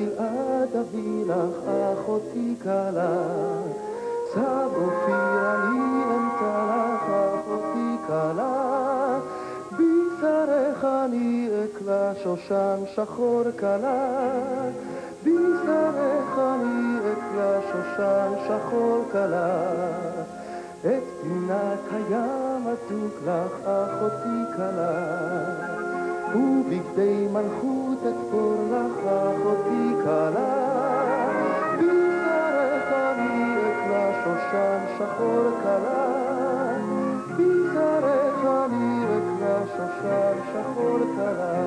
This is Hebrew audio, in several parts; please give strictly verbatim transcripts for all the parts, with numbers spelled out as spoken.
גלעד אביא לך אחותי קלה, סב אופיר אני אמצא לך אחותי קלה, בשרך אני אקלה שושן שחור קלה, בשרך אני אקלה שושן שחור קלה, את פינת הים אתוק לך אחותי קלה, ובגדי מלכות אתפור לך אחותי קלה, בשרך אני אקלה שושן שחור קלה, בשרך אני אקלה שושן שחור קלה,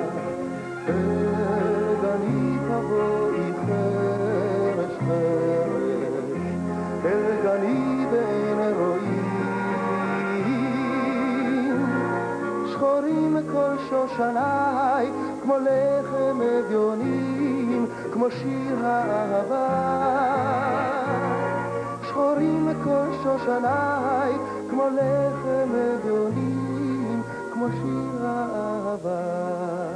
אל גני תבואי חרש חרש, אל גני בין רואים, שחורים כל שושני, כמו לחם אביונים, כמו שיר האהבה. שחורים כל שושני, כמו לחם אביונים, כמו שיר האהבה.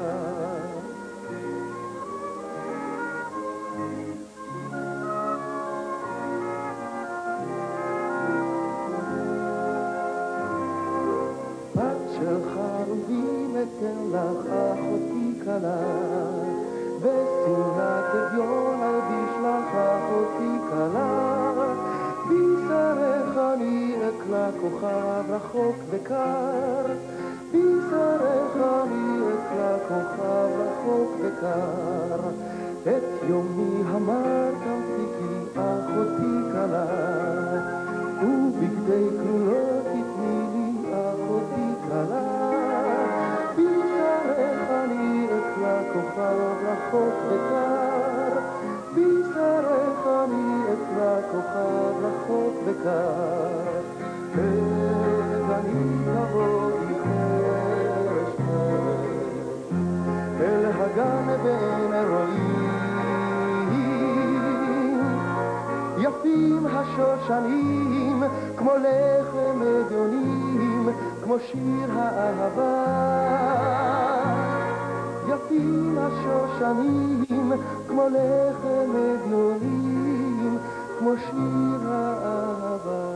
של חרובים אתן לך אחותי קלה, ושמלת אביון אלביש לך אחותי קלה, בשרך אני אקלה כוכב רחוק וקר, בשרך אני אקלה כוכב רחוק וקר, את יומי המר תמתיקי אחותי קלה, ובגדי כלולות תתני לי אחותי קלה, בשרך אני אקלה כוכב רחוק וקר, בשרך אני אקלה כוכב רחוק וקר, אל גני תבואי חרש חרש, אל הגן בין רואים, יפים השושנים כמו לחם אביונים, כמו שיר האהבה. יפים השושנים כמו לחם אביונים, כמו שיר האהבה.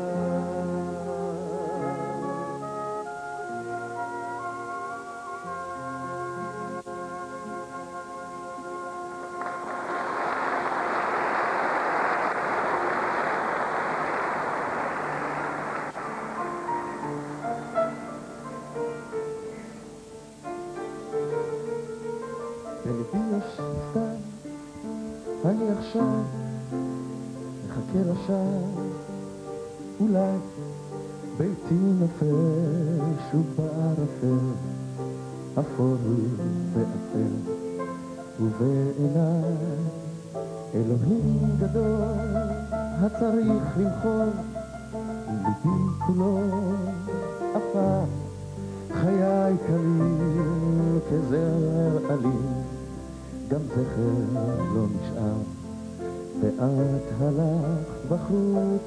בלבי יש סתם, אני עכשיו מחכה לשם, אולי ביתי נופל שוב בערפל, אפור ואפל, ובעיניי אלוהים גדול הצריך למחול, ליבי כולו עפר, חיי קלים כזר עלים, גם זכר לא נשאר, ואת הלכת בחוץ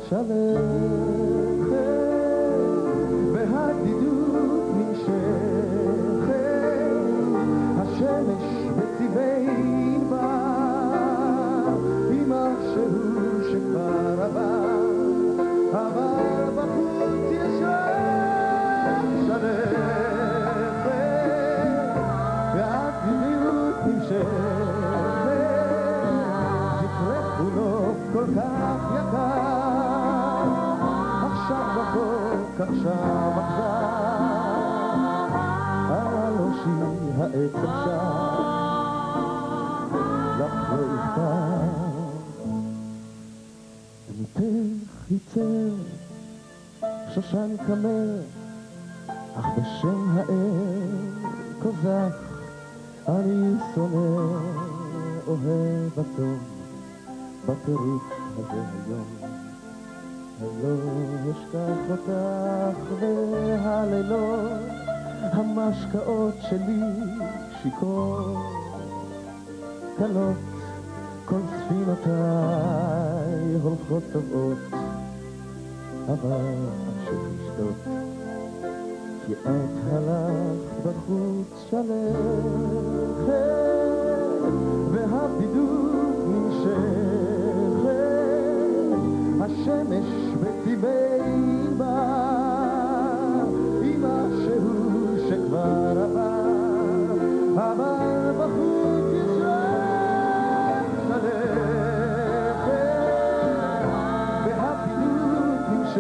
שלכת, והדידות נמשכת, השמש בצבעי ענבר, עם משהו שכבר עבר, אבל בחוץ ישב שלכת, והדידות נמשכת, זכרך חולוף כל כך יקר, עכשיו רחוק, עכשיו עכשיו, אבל לא שיר העץ עכשיו, לך לא יפתח, ומפך ייצר שושן קמר, אך בשם האל כוזך, אני שונא אוהב אטום, בטירוף הזה היום. לא אשכח אותך והלילות, המשקאות שלי שיקור, קלות כל ספינותיי הולכות טובות, אבל אמשיך לשתות, כי את הלכת בחוץ שלכת, והבדידות נמשכת, השמש בטבעי בר, עם משהו שכבר עבר, אבל בחוץ ישרק ללכת, והבדידות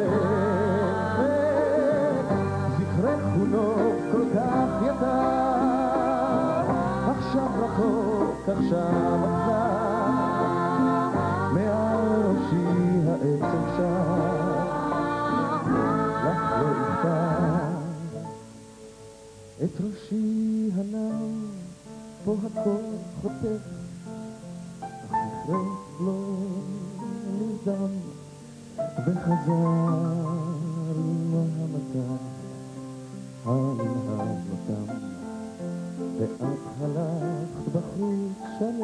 נמשכת, זכרך הוא נוף כל כך יקר, עכשיו רחוק, עכשיו עכשיו, מעל ראשי העצם שם, לך לא יפתח את ראשי הנם, פה הכל חוטף, אך זכרך לא נרדם, וחזר עם המטר הננהג אותם, ואת הלכת בחוץ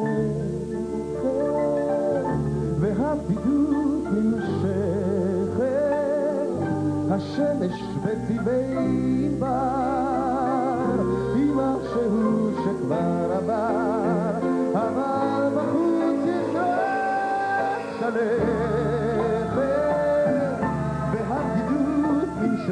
שלכת, והבדידות נמשכת, השמש בטבעי בר, עם משהו שכבר עבר, אבל בחוץ יש רק שלכת, והבדידות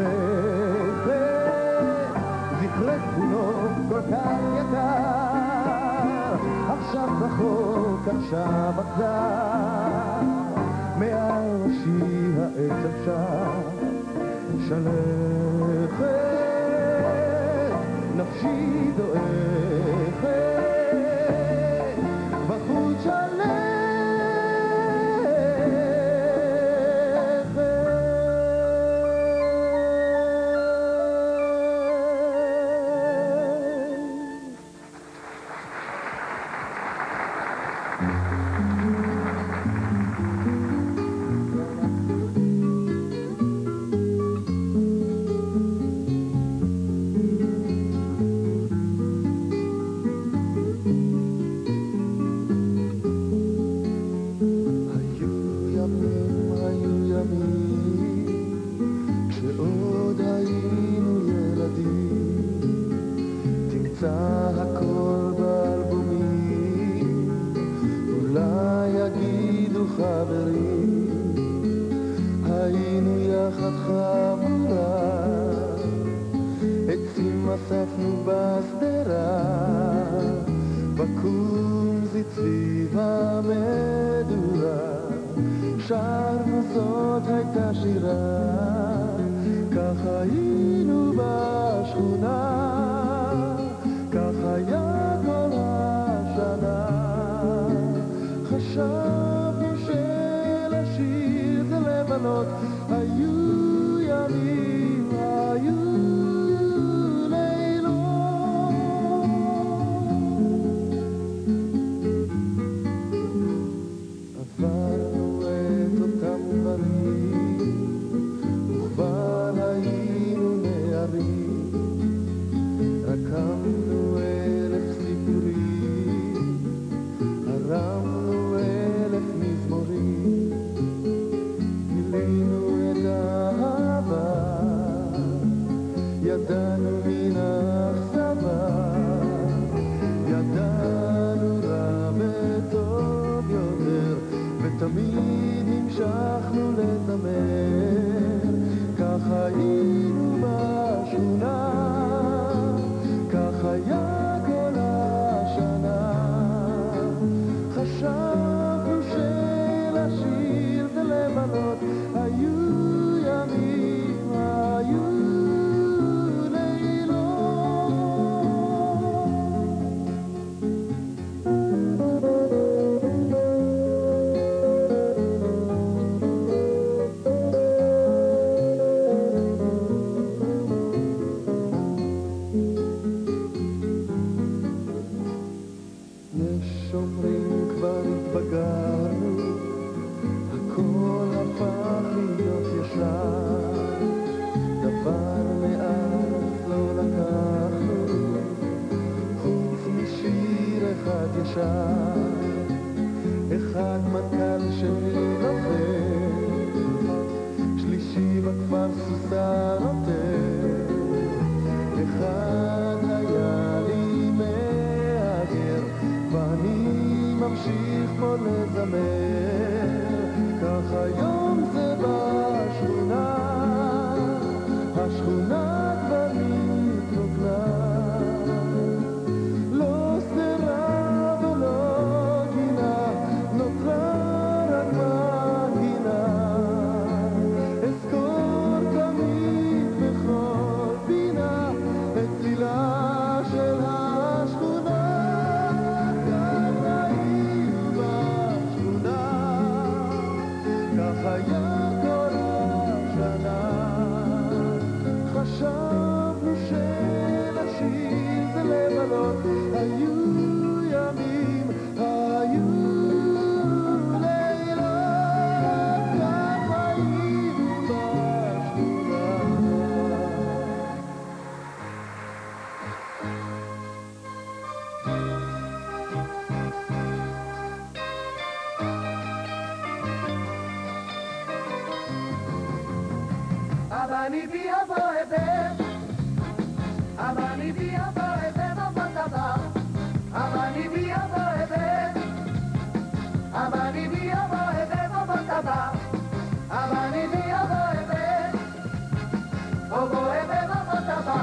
נמשכת, זכרך הוא נוף כל כך יקר, עכשיו רחוק, עכשיו אכזר, מעל ראשי העצב שם, שלכת, נפשי דועכת, בחוץ שלכת. כשעוד היינו ילדים, תמצא הכל באלבומים, אולי יגידו חברים, היינו יחד חבורה, עצים אספנו בשדרה, בקומזית סביב המדורה, שרנו זאת הייתה שירה, כך היינו בשכונה, כך היה כל השנה, חשבנו שלשיר זה לבלות, היו ימים, היו לילות, עברנו את אותם דברים, וכבר היינו נערים, רקמנו אלף סיפורים, הרמנו אלף מזמורים, גילינו את האהבה, ידענו מן האכזבה, ידענו רע וטוב יותר, ותמיד המשכנו לזמר, כך היינו בשכונה, כך היה כל השנה, חשבנו שלשיר זה לבלות, היו ימים, היו לילות. יש אומרים כבר התבגרנו, הכל הפך להיות ישר, דבר מאז לא לקחנו, חוץ משיר אחד ישר, אחד מנכ"ל שלי לוחם, שלישי בכפר סוסה נותן, אחד היה לי מהגר, ואני כמו לזמר, כך היום זה בשכונה, השכונה כבר מתרוקנה, לא סתרה ולא גינה, נותרה רק מנגינה, אזכור תמיד בכל פינה את צלילה של השכונה. כך היינו בשכונה, כך היה כל השנה, חשבנו שנשיר זה לבלות, היו ימים, היו לילות, כך היינו בשכונה. Abani via boebe, Abani via boebe, Baba, Abani via boebe, Abani via boebe, Baba, Abani via boebe, O boebe, Baba.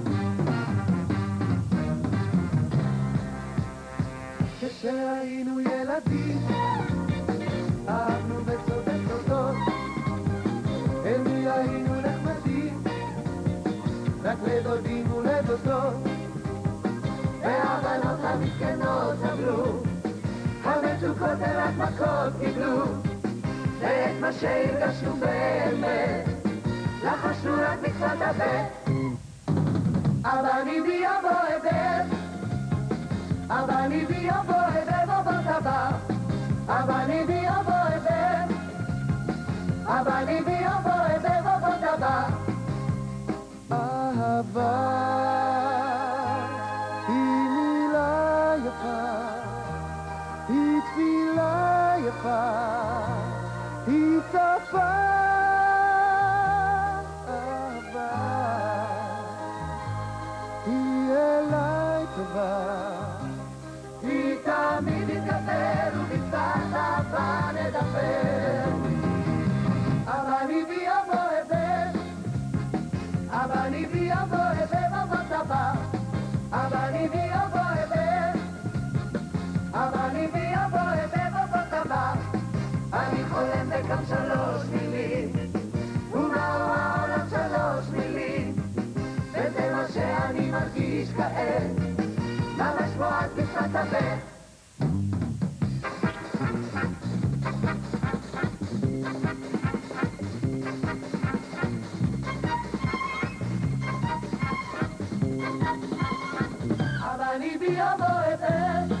כשהיינו ילדים, אהבנו בסודות סודות, אל מי היינו נחמדים, רק לדודים ולדודות, והבנות המסכנות סבלו, המצוקות רק מכות קיבלו, ואת מה שהרגשנו באמת, לחשנו רק בקצת הבט. אבני בי אבו אבד, אבני בי אבו אבד אבו טבע, אבני בי אבו אבד, אבני בי אבו אבד אבו טבע. אהבה היא מילה יפה, היא תפילה יפה, היא שפה. אהבה היא אליי טובה, היא תמיד תתקבל ובשפת אהבה נדבר. אבני בי אבו אבד, אבני בי אבו אבד אבו טבע, אבני בי אבו אבד, אבני בי אבו אבד אבו טבע. אני חולם בכם שלוש מילים, ומהו העולם שלוש מילים, וזה מה שאני מרגיש כעת, ממש בועט בשפת הבט. Abani bi abo ebe,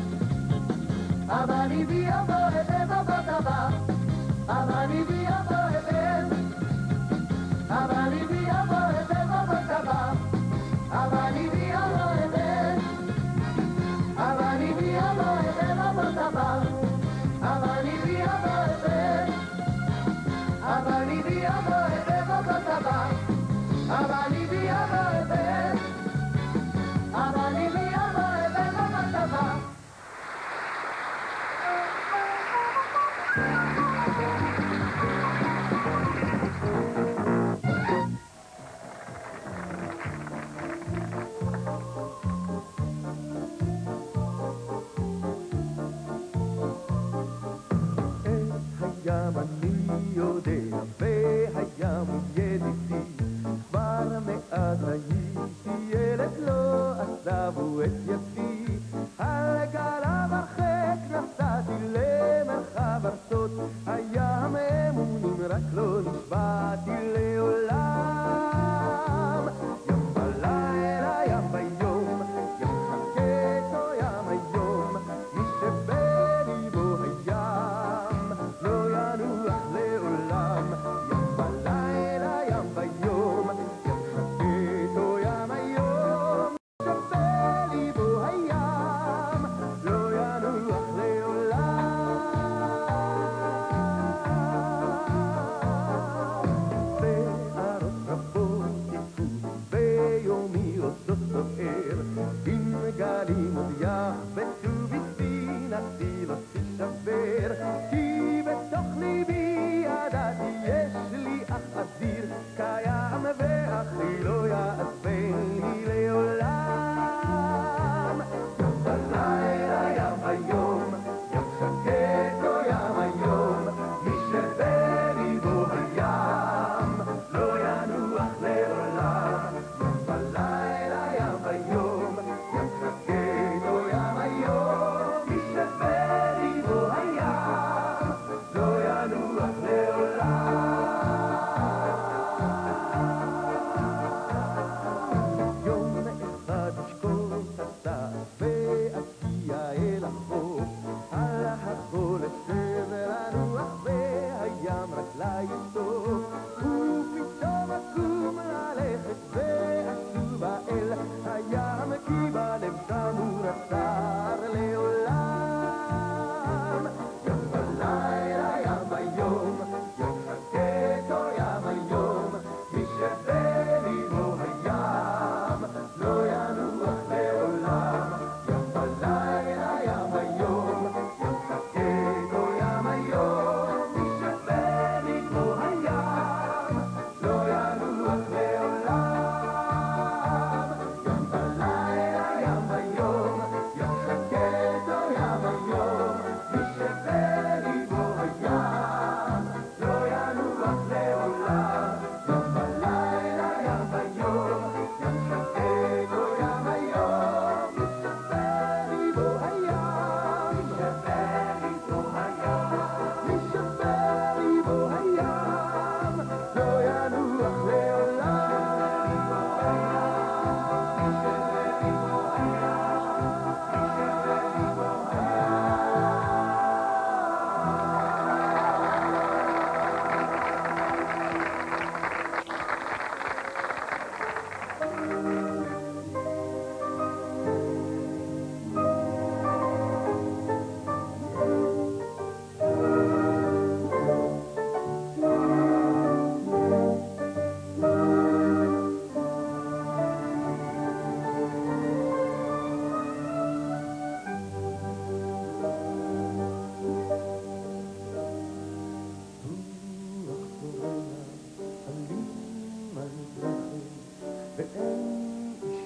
Abani bi abo ebe baba taba, Abani bi abo ebe, Abani bi abo ebe baba taba, Abani bi abo ebe, Abani bi abo ebe baba taba, Abani bi abo ebe, Abani bi abo ebe baba taba, Abani bi abo ebe, Abani bi abo ebe baba taba.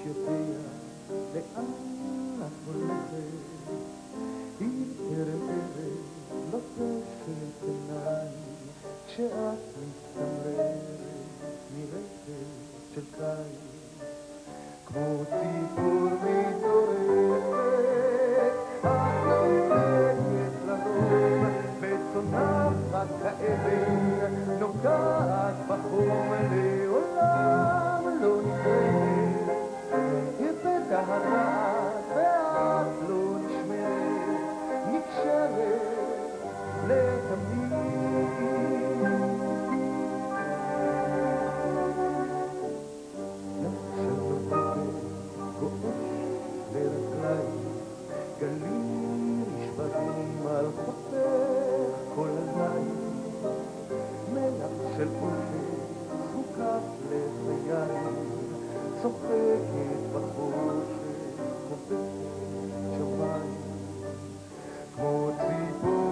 יודע לאן את הולכת, עיר ערב ערב לוטפת עיניי, כשאת מצטמררת מרקת של קיץ, כמו ציפור מתעוררת, את נותנת לרום וצונחת כאבן, נוגעת בחום לעולם לא נגמרת, הרפתה הרעת ואת לא נשמרת, נקשרת לתמיד. גלים נשברים על חופך כל הלילה, מלח של אופק זרוקת לחיים, צוחקת בחושך חופשת שמיים, כמו ציפור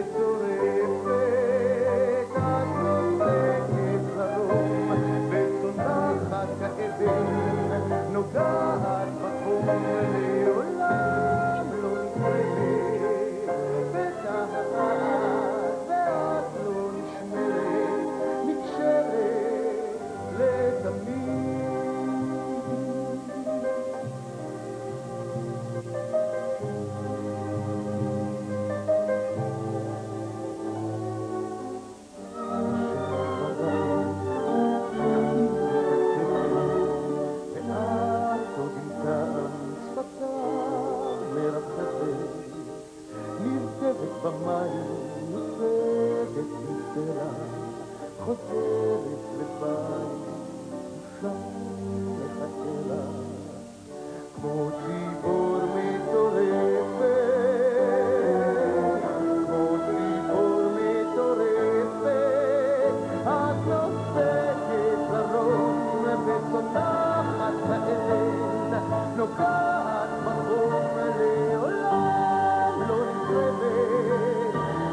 מטורפת את נותנת לרום וצונחת כאבן, נוגעת בחום לעולם לא נגמרת, בטהרת ואת לא נשמרת, נקשרת לתמיד. במים נוצרת מסתרה, חוזרת לבית, שם מחכה לה, כמו ציפור מטורפת, כמו ציפור מטורפת, את נוסקת לרום וצונחת כאבן, נוגעת בחום לעולם לא נגמרת,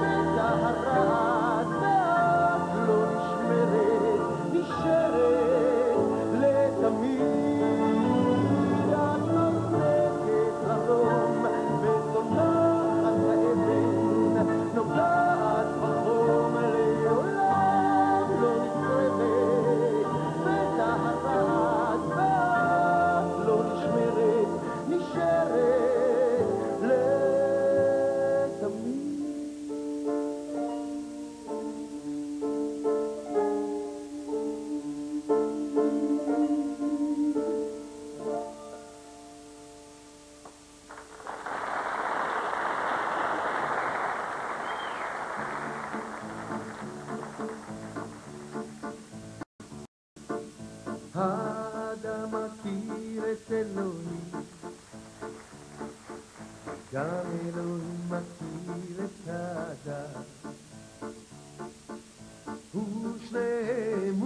הרעת ואת לא נשמרת, נשארת לתמיד. את נוסקת לרום וצונחת כאבן, נוגעת בחום לעולם לא נשמרת, בטהרת ואת לא נשמרת, נשארת לתמיד. האדם מכיר את אלוהים, גם אלוהים מכיר את האדם, ושניהם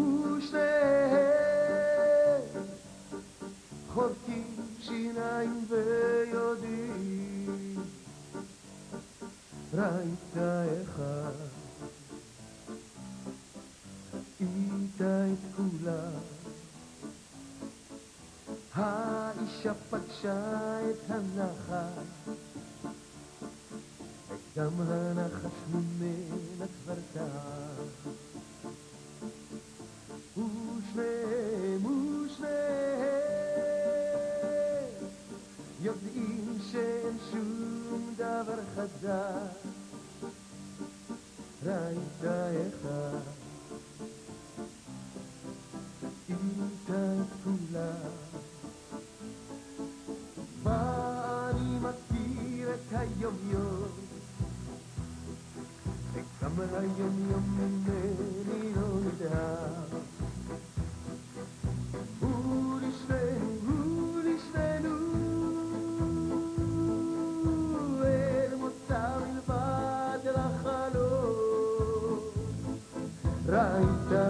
ושניהם חורקים שיניים ויודעים, ראית אחד איתה את כולם, האישה פגשה את הנחש, וגם הנחש ממנה כבר טעם, ושניהם ושניהם יודעים שאין שום דבר חדש, ראית אחד איתה את כולם, ואני מכיר את היום-יום, וגם היום-יום ממני לא נדהם, ולשנינו, ולשנינו אין מוצא מלבד לחלום, ראית